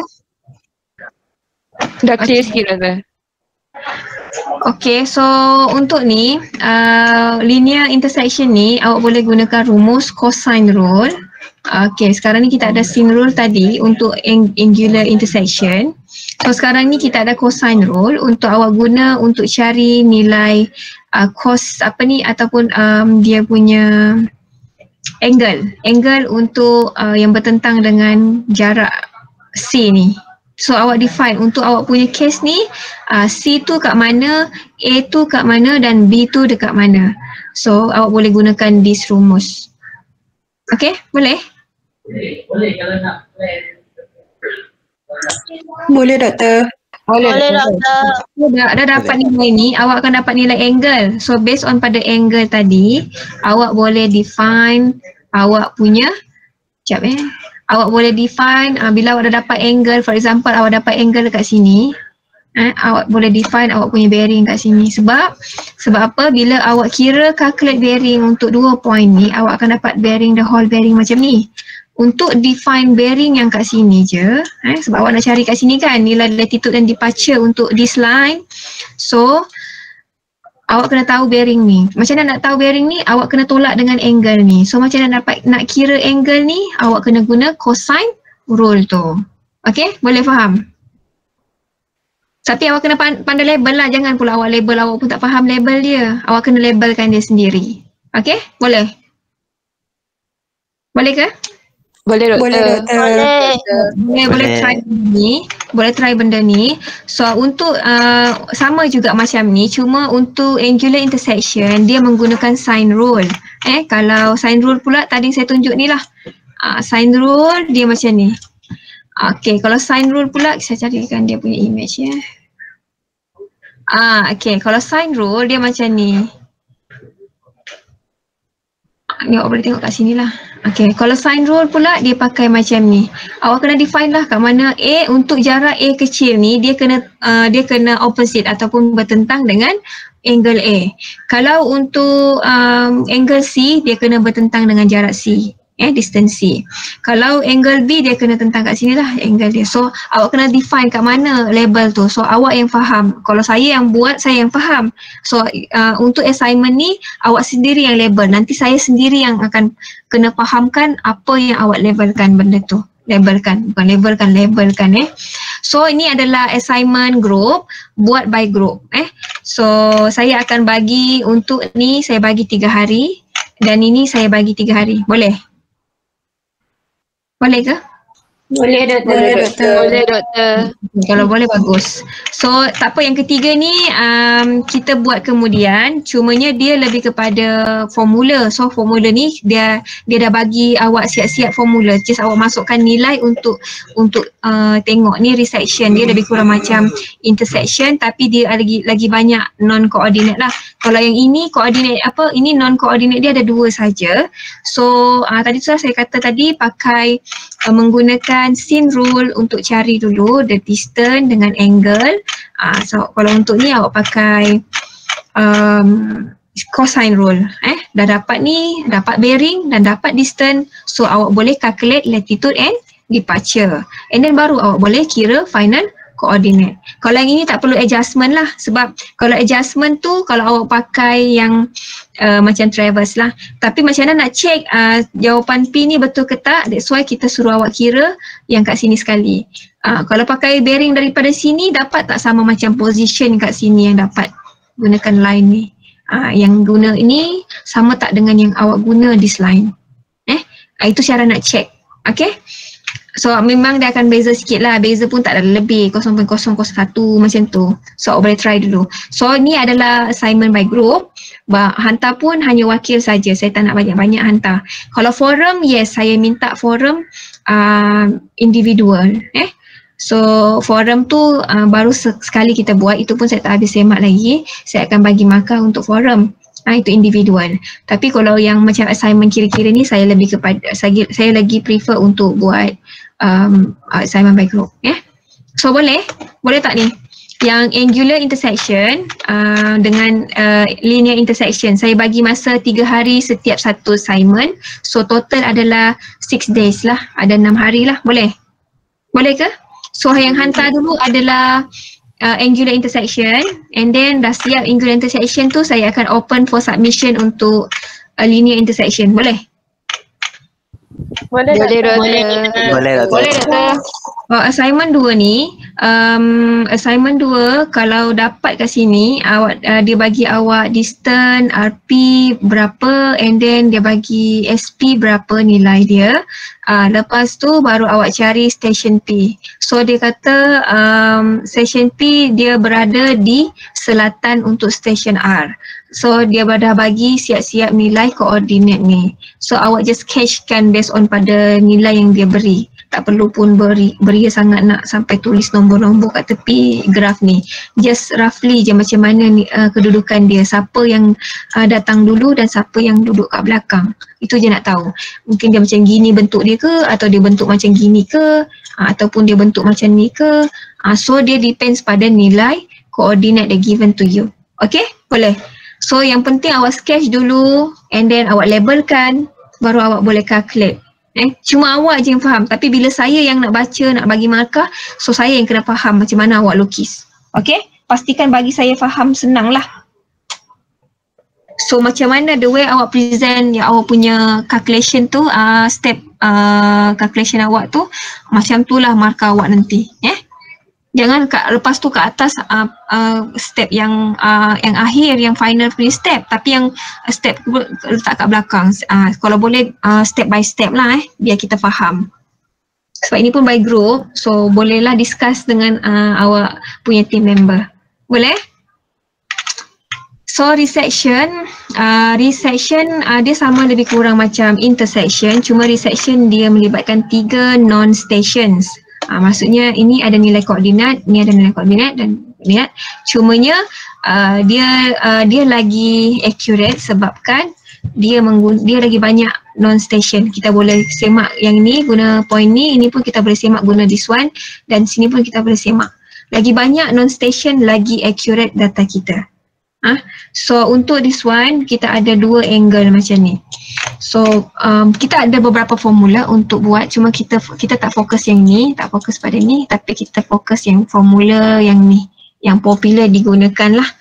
Dah clear sikit dah. Okay, so untuk ni linear intersection ni awak boleh gunakan rumus cosine rule. Okay, sekarang ni kita ada sine rule tadi untuk angular intersection. So sekarang ni kita ada cosine rule untuk awak guna untuk cari nilai cos apa ni ataupun dia punya angle untuk yang bertentang dengan jarak C ni. So awak define untuk awak punya case ni C tu kat mana, A tu kat mana dan B tu dekat mana. So awak boleh gunakan this rumus. Okay, boleh? Boleh doktor. Boleh doktor. Dah dapat nilai ni, awak akan dapat nilai angle. So based on pada angle tadi, awak boleh define awak punya, awak boleh define bila awak dah dapat angle, for example awak dapat angle dekat sini, awak boleh define awak punya bearing kat sini. Sebab apa? Bila awak kira calculate bearing untuk 2 point ni, awak akan dapat bearing, the whole bearing macam ni. Untuk define bearing yang kat sini je, sebab awak nak cari kat sini kan nilai latitude dan departure untuk this line. So awak kena tahu bearing ni. Macam mana nak tahu bearing ni? Awak kena tolak dengan angle ni. So macam mana nak kira angle ni? Awak kena guna cosine rule tu. Okay? Boleh faham? Tapi awak kena pandai label lah. Jangan pula awak label, awak pun tak faham label dia. Awak kena labelkan dia sendiri. Okay? Boleh? Boleh ke? Boleh doktor. Boleh doktor. Boleh try benda ni. Boleh try benda ni. So untuk sama juga macam ni, cuma untuk angular intersection dia menggunakan sine rule. Kalau sine rule pula tadi saya tunjuk ni lah. Sine rule dia macam ni. Okay, kalau sine rule pula saya carikan dia punya image ya. Okay, kalau sine rule dia macam ni. Ni awak boleh tengok kat sini lah. Okay, kalau sine rule pula dia pakai macam ni. Awak kena define lah kat mana A, untuk jarak A kecil ni dia kena opposite ataupun bertentang dengan angle A. Kalau untuk angle C dia kena bertentang dengan jarak C. Distance C. Kalau angle B dia kena tentang kat sini lah angle dia. So awak kena define kat mana label tu. So awak yang faham. Kalau saya yang buat, saya yang faham. So untuk assignment ni awak sendiri yang label. Nanti saya sendiri yang akan kena fahamkan apa yang awak labelkan benda tu. labelkan So ini adalah assignment group, buat by group So saya akan bagi untuk ni, saya bagi 3 hari dan ini saya bagi 3 hari. Boleh? Boleh ke? Boleh doktor. Boleh doktor. Kalau boleh bagus. So tak apa, yang ketiga ni kita buat kemudian, cumanya dia lebih kepada formula. So formula ni dia dah bagi awak siap-siap formula. Just awak masukkan nilai untuk tengok ni resection. Dia lebih kurang macam intersection tapi dia lagi banyak non-coordinate lah. Kalau yang ini coordinate ini non-coordinate dia ada 2 saja. So tadi tu saya kata tadi pakai menggunakan scene rule untuk cari dulu the distance dengan angle. So kalau untuk ni awak pakai cosine rule. Dah dapat ni, dapat bearing dan dapat distance. So awak boleh calculate latitude and departure. And then baru awak boleh kira final coordinate. Kalau yang ini tak perlu adjustment lah, sebab kalau adjustment tu kalau awak pakai yang macam traverse lah. Tapi macam mana nak check jawapan P ni betul ke tak, that's why kita suruh awak kira yang kat sini sekali. Kalau pakai bearing daripada sini dapat tak sama macam position kat sini yang dapat gunakan line ni. Yang guna ini sama tak dengan yang awak guna this line. Itu cara nak check. Okay. So memang dia akan beza sikit lah, beza pun tak ada lebih 0.001 macam tu. So awak boleh try dulu. So ni adalah assignment by group. Hantar pun hanya wakil saja, saya tak nak banyak-banyak hantar. Kalau forum, yes, saya minta forum individual. So forum tu baru sekali kita buat, itu pun saya tak habis semak lagi. Saya akan bagi markah untuk forum. Itu individual. Tapi kalau yang macam assignment kira-kira ni saya lebih kepada saya lagi prefer untuk buat assignment by group. So boleh tak ni? Yang angular intersection dengan linear intersection, saya bagi masa 3 hari setiap satu assignment. So total adalah 6 days lah, ada 6 hari lah. Boleh ke? So yang hantar dulu adalah angular intersection, and then dah siap angular intersection tu saya akan open for submission untuk linear intersection. Boleh doktor. Assignment 2 ni, assignment 2 kalau dapat kat sini awak dia bagi awak distance RP berapa, and then dia bagi SP berapa nilai dia. Lepas tu baru awak cari station P. So dia kata station P dia berada di selatan untuk station R. So dia dah bagi siap-siap nilai koordinat ni. So awak just catchkan based on pada nilai yang dia beri. Tak perlu pun beria sangat nak sampai tulis nombor-nombor kat tepi graf ni. Just roughly je macam mana ni, kedudukan dia, siapa yang datang dulu dan siapa yang duduk kat belakang. Itu je nak tahu. Mungkin dia macam gini bentuk dia ke, atau dia bentuk macam gini ke, ataupun dia bentuk macam ni ke. So dia depends pada nilai koordinat dia given to you. Okay? Boleh? So yang penting awak sketch dulu and then awak labelkan, baru awak boleh calculate. Cuma awak je yang faham, tapi bila saya yang nak baca, nak bagi markah, so saya yang kena faham macam mana awak lukis. Okay? Pastikan bagi saya faham, senang lah. So macam mana the way awak present ya, awak punya calculation tu, step calculation awak tu, macam tu lah markah awak nanti. Jangan lepas tu ke atas step yang akhir, yang final punya step, tapi yang step letak kat belakang. Kalau boleh step by step lah biar kita faham. Sebab ini pun by group, so bolehlah discuss dengan awak punya team member. Boleh? So resection dia sama lebih kurang macam intersection, cuma resection dia melibatkan 3 non-stations. Maksudnya ini ada nilai koordinat, ni ada nilai koordinat dan koordinat. Cumanya dia lagi accurate sebabkan dia lagi banyak non-station. Kita boleh semak yang ni guna point ni, ini pun kita boleh semak guna this one, dan sini pun kita boleh semak. Lagi banyak non-station, lagi accurate data kita. So untuk this one kita ada 2 angle macam ni. So kita ada beberapa formula untuk buat, cuma kita tak fokus yang ni, tak fokus pada ni, tapi kita fokus yang formula yang ni, yang popular digunakan lah.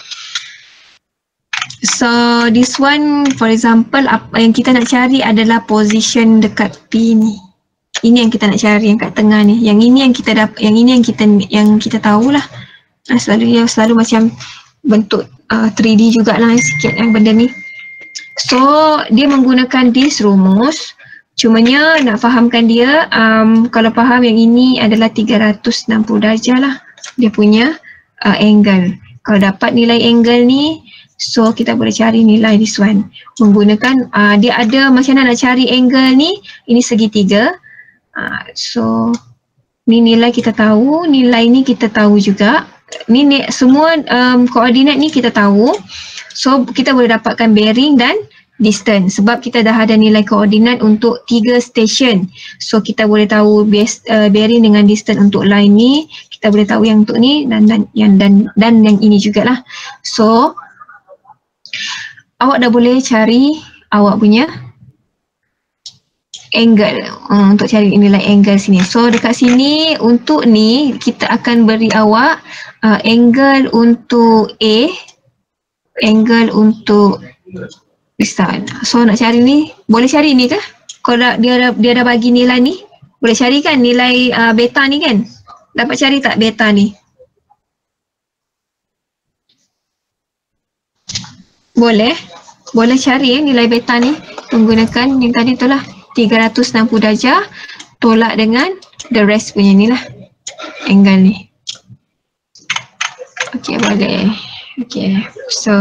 So this one for example, apa yang kita nak cari adalah position dekat P ni. Ini yang kita nak cari, yang kat tengah ni. Yang ini yang kita dapat, yang ini yang kita tahulah. Selalu macam bentuk 3D jugalah sikit yang benda ni. So dia menggunakan this rumus. Cumanya nak fahamkan dia, kalau faham yang ini adalah 360 darjah lah dia punya angle. Kalau dapat nilai angle ni, so kita boleh cari nilai this one. Menggunakan, dia ada macam mana nak cari angle ni, ini segitiga. So ni nilai kita tahu, nilai ni kita tahu juga. Ni semua koordinat ni kita tahu. So kita boleh dapatkan bearing dan distance sebab kita dah ada nilai koordinat untuk 3 stesen. So kita boleh tahu bearing dengan distance untuk line ni, kita boleh tahu yang untuk ni dan yang ini jugalah. So awak dah boleh cari awak punya angle untuk cari nilai angle sini. So dekat sini untuk ni kita akan beri awak angle untuk A, angle untuk design. So nak cari ni, boleh cari ni ke? Kalau dia dah bagi nilai ni, boleh cari kan nilai beta ni kan? Dapat cari tak beta ni? Boleh cari nilai beta ni menggunakan yang tadi tu lah, 360 darjah tolak dengan the rest punya ni lah angle ni. Okay, boleh. Okay, so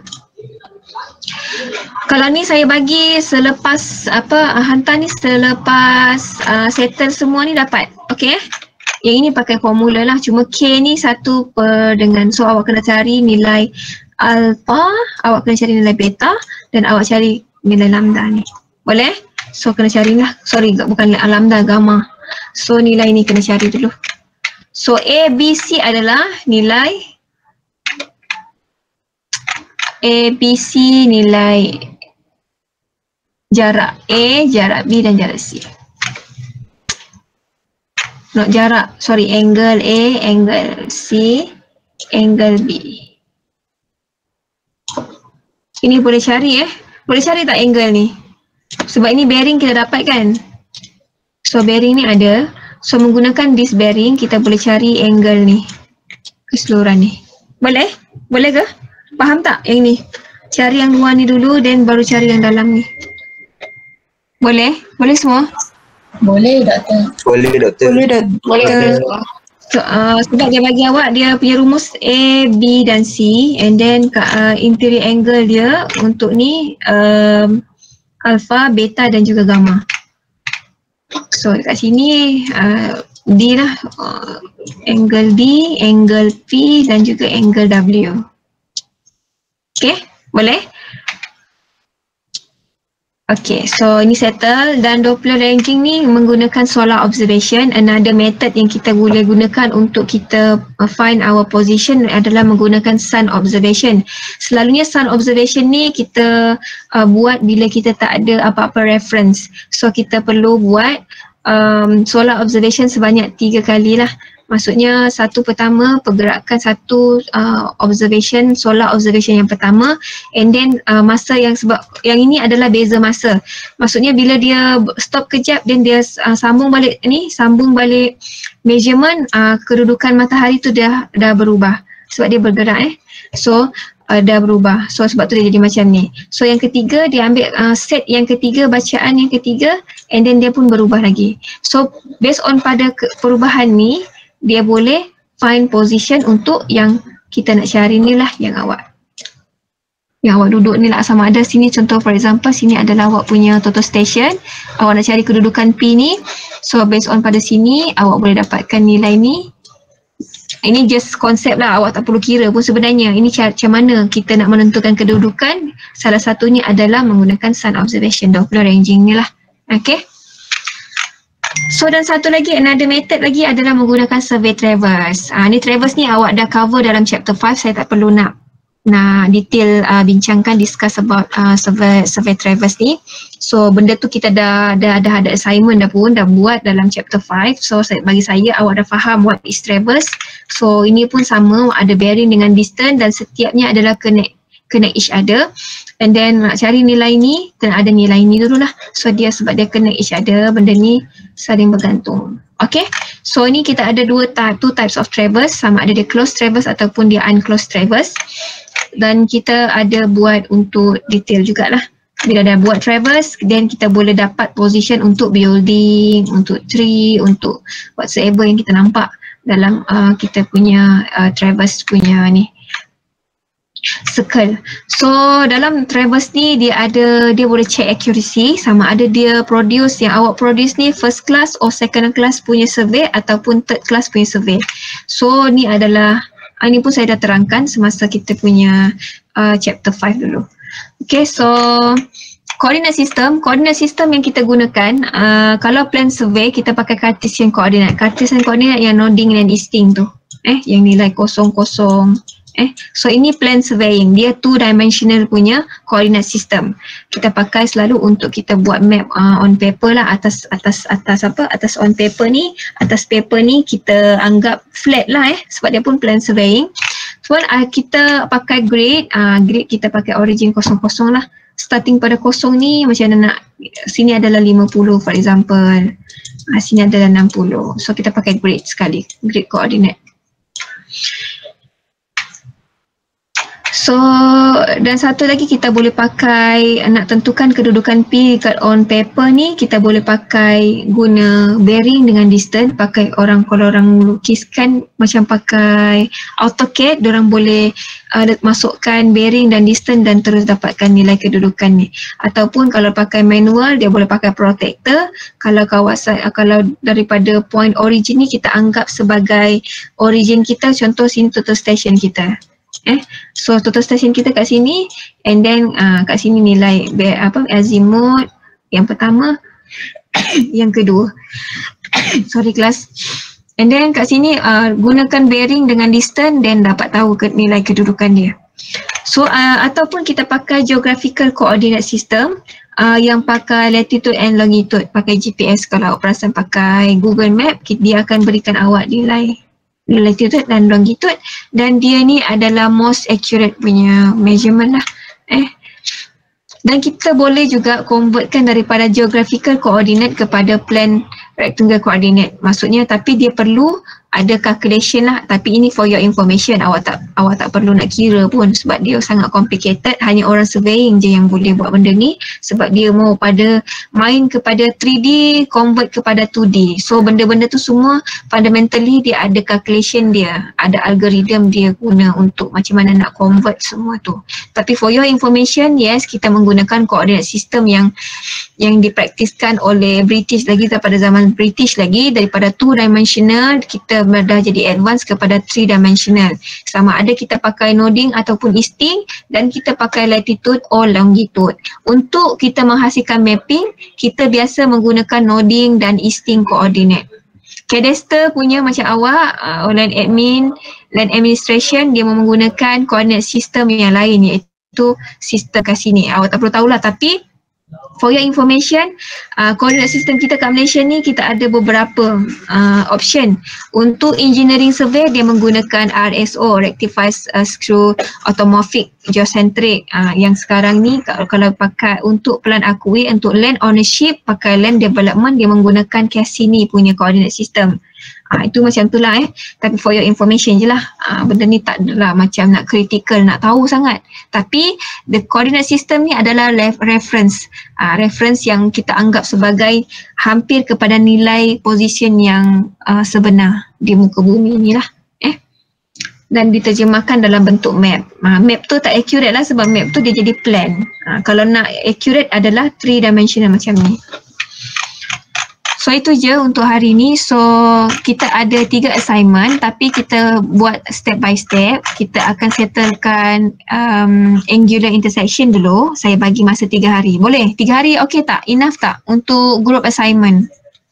kalau ni saya bagi selepas hantar ni selepas settle semua ni dapat. Okay, yang ini pakai formula lah, cuma K ni 1 per dengan, so awak kena cari nilai alpha, awak kena cari nilai beta dan awak cari nilai lambda ni. Boleh? So kena carilah, sorry bukan lambda, gamma. So nilai ni kena cari dulu. So A, B, C adalah nilai A, B, C nilai jarak A, jarak B dan jarak C. Not jarak, sorry, angle A, angle C, angle B. Ini boleh cari boleh cari tak angle ni? Sebab ini bearing kita dapat kan. So bearing ni ada. So menggunakan this bearing kita boleh cari angle ni, keseluruhan ni. Boleh? Boleh ke? Faham tak yang ni? Cari yang luar ni dulu then baru cari yang dalam ni. Boleh? Boleh semua? Boleh doktor. Boleh doktor. Boleh. So, sebab dia bagi awak dia punya rumus A, B dan C and then interior angle dia untuk ni alpha, beta dan juga gamma. So dekat sini D lah, angle D, angle P dan juga angle W. Okay, boleh? Okay, so ini settle dan Doppler ranging ni menggunakan solar observation. Another method yang kita boleh gunakan untuk kita find our position adalah menggunakan sun observation. Selalunya sun observation ni kita buat bila kita tak ada apa-apa reference. So kita perlu buat solar observation sebanyak 3 kali lah. Maksudnya pertama pergerakan observation, solar observation yang pertama and then masa yang, sebab yang ini adalah beza masa. Maksudnya bila dia stop kejap then dia sambung balik measurement, kedudukan matahari tu dah berubah sebab dia bergerak so dah berubah. So sebab tu dia jadi macam ni. So yang ketiga dia ambil set yang ketiga, bacaan yang ketiga and then dia pun berubah lagi. So based on pada perubahan ni dia boleh find position untuk yang kita nak cari ni lah, yang awak duduk ni lah. Sama ada sini contoh for example sini adalah awak punya total station, awak nak cari kedudukan P ni. So based on pada sini awak boleh dapatkan nilai ni. Ini just konsep lah, awak tak perlu kira pun sebenarnya. Ini macam mana kita nak menentukan kedudukan. Salah satunya adalah menggunakan sun observation, Doppler ranging ni lah. Okay. So dan satu lagi, another method lagi adalah menggunakan survey traverse. Ni traverse ni awak dah cover dalam chapter 5, saya tak perlu nak detail bincangkan, discuss about survey traverse ni. So benda tu kita dah ada assignment dah buat dalam chapter 5. So bagi saya awak dah faham what is traverse. So ini pun sama, ada bearing dengan distance dan setiapnya adalah connect each other, and then nak cari nilai ni kena ada nilai ni dululah. So dia sebab dia connect each other, benda ni saling bergantung. Okay, so ni kita ada two types of traverse, sama ada dia closed traverse ataupun dia unclosed traverse, dan kita ada buat untuk detail jugalah. Bila dah buat traverse, then kita boleh dapat position untuk building, untuk tree, untuk whatsoever yang kita nampak dalam kita punya traverse punya ni circle. So dalam traverse ni dia boleh check accuracy, sama ada dia produce, yang awak produce ni first class or second class punya survey ataupun third class punya survey. So ni adalah, ini pun saya dah terangkan semasa kita punya chapter 5 dulu. Okay, so coordinate system yang kita gunakan, kalau plan survey kita pakai Cartesian coordinate. Cartesian coordinate yang nodding dan easting tu, yang nilai 0, 0. So ini plan surveying, dia 2-dimensional punya coordinate system. Kita pakai selalu untuk kita buat map on paper lah, atas on paper ni, atas paper ni kita anggap flat lah sebab dia pun plan surveying. So kita pakai grid, grid kita pakai origin 0, 0 lah. Starting pada 0 ni macam mana nak, sini adalah 50 for example, sini adalah 60. So kita pakai grid sekali, grid coordinate. So dan satu lagi kita boleh pakai, nak tentukan kedudukan P kat on paper ni, kita boleh pakai guna bearing dengan distance. Pakai kalau orang lukiskan macam pakai AutoCAD, diorang boleh masukkan bearing dan distance dan terus dapatkan nilai kedudukan ni. Ataupun kalau pakai manual, dia boleh pakai protector. Kalau kalau daripada point origin ni kita anggap sebagai origin kita, contoh sini total station kita. So total station kita kat sini, and then kat sini nilai azimuth yang pertama, yang kedua. Sorry kelas. And then kat sini gunakan bearing dengan distance, then dapat tahu nilai kedudukan dia. So ataupun kita pakai geographical coordinate system yang pakai latitude and longitude, pakai GPS. Kalau awak perasan pakai Google Map, dia akan berikan awak nilai latitude dan longitude, dan dia ni adalah most accurate punya measurement lah. Dan kita boleh juga convertkan daripada geographical coordinate kepada plan rectangle coordinate. Maksudnya, tapi dia perlu ada calculation lah, tapi ini for your information, awak tak perlu nak kira pun sebab dia sangat complicated. Hanya orang surveying je yang boleh buat benda ni sebab dia mau main kepada 3D, convert kepada 2D. So benda-benda tu semua fundamentally dia ada calculation dia, ada algorithm dia guna untuk macam mana nak convert semua tu. Tapi for your information, yes, kita menggunakan coordinate system yang dipraktiskan oleh British lagi, daripada zaman British lagi, daripada 2-dimensional kita dah jadi advance kepada 3-dimensional. Sama ada kita pakai nodding ataupun easting, dan kita pakai latitude or longitude. Untuk kita menghasilkan mapping, kita biasa menggunakan nodding dan easting coordinate. Cadastre punya macam awak, land admin, land administration, dia menggunakan coordinate system yang lain, iaitu sistem kat sini. Awak tak perlu tahulah, tapi for your information, coordinate system kita kat Malaysia ni kita ada beberapa option. Untuk engineering survey dia menggunakan RSO, Rectified Screw Automorphic Geocentric. Yang sekarang ni kalau pakai untuk plan akui, untuk land ownership, pakai land development, dia menggunakan Cassini punya coordinate system. Itu macam tu lah tapi for your information je lah. Benda ni tak adalah macam nak critical, nak tahu sangat. Tapi the coordinate system ni adalah reference. Reference yang kita anggap sebagai hampir kepada nilai position yang sebenar di muka bumi ni lah. Dan diterjemahkan dalam bentuk map. Map tu tak accurate lah sebab map tu dia jadi plan. Kalau nak accurate adalah 3-dimensional macam ni. So itu je untuk hari ni. So kita ada 3 assignment, tapi kita buat step by step. Kita akan settlekan angular intersection dulu. Saya bagi masa 3 hari. Boleh? 3 hari okey tak? Enough tak untuk group assignment?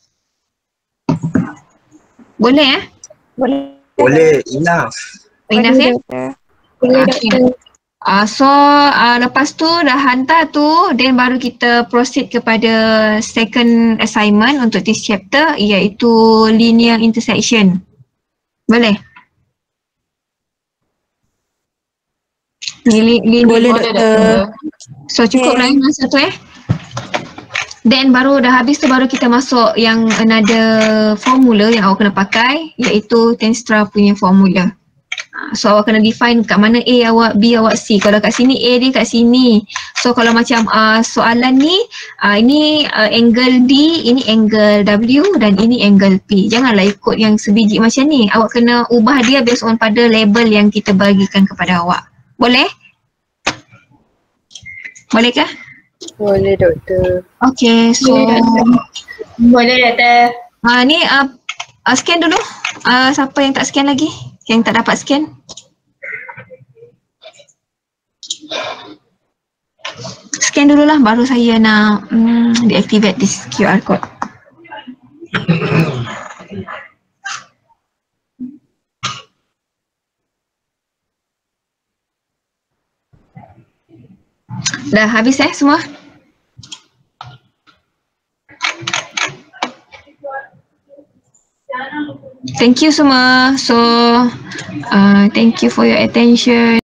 Boleh Boleh, enough. Enough ya? Boleh Okay. doktor. So lepas tu dah hantar tu, then baru kita proceed kepada second assignment untuk this chapter, iaitu linear intersection. Boleh? Link Boleh, boleh Doktor. So cukup lah masa tu Then baru dah habis tu baru kita masuk yang another formula yang awak kena pakai, iaitu Tenstra punya formula. So awak kena define kat mana A awak, B awak, C. Kalau kat sini A dia kat sini. So kalau macam soalan ni, ini angle D, ini angle W dan ini angle P. Janganlah ikut yang sebiji macam ni. Awak kena ubah dia based on pada label yang kita bagikan kepada awak. Boleh? Bolehkah? Boleh doktor. Okay, so Boleh doktor. ni scan dulu. Siapa yang tak scan lagi? Yang tak dapat scan? Scan dululah baru saya nak deactivate this QR code. Dah habis semua? Thank you semua. So, thank you for your attention.